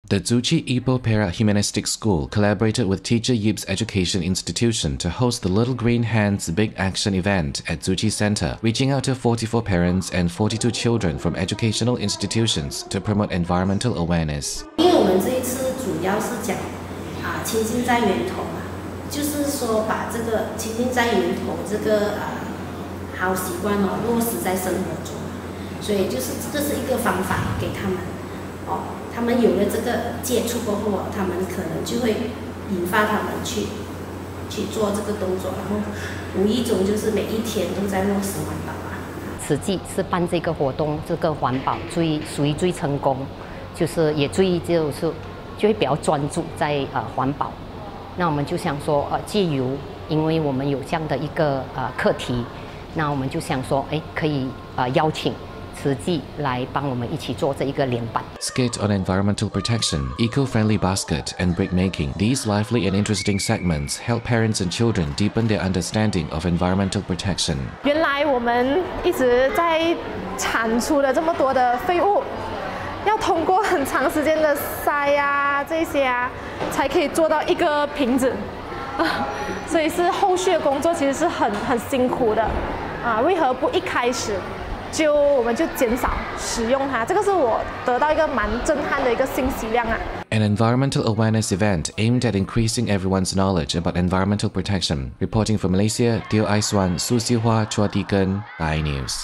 The Tzuchi Ipoh Perak Humanistic School collaborated with Teacher Yip's Education Institution to host the Little Green Hands Big Action event at Tzuchi Center, reaching out to 44 parents and 42 children from educational institutions to promote environmental awareness. 因为我们这一次主要是讲亲近在源头嘛，就是说把这个亲近在源头这个好习惯落实在生活中，所以就是这个是一个方法给他们他们有了这个接触过后他们可能就会引发他们去做这个动作，然后无意中就是每一天都在落实环保此季是办这个活动，这个环保属于最成功，就是也就会比较专注在环保。那我们就想说借由因为我们有这样的一个课题，那我们就想说可以邀请慈济来帮我们一起做这一个联办。 Skit on environmental protection, eco-friendly basket, and brick making. These lively and interesting segments help parents and children deepen their understanding of environmental protection. 原来我们一直在产出了这么多的废物，要通过很长时间的筛这些才可以做到一个瓶子，所以是后续的工作其实是很辛苦的为何不一开始我们就减少使用它？这个是我得到一个蛮震撼的一个信息量 An environmental awareness event aimed at increasing everyone's knowledge about environmental protection. Reporting from Malaysia, Teo Aiswan, Su Xihua, Chua Tiken, Thai News.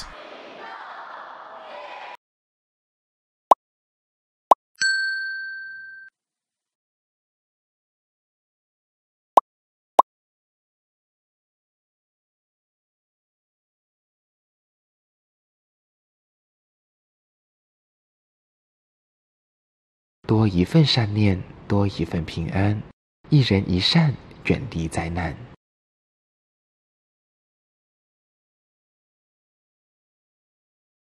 “多一份善念，多一份平安。一人一善，远离灾难。”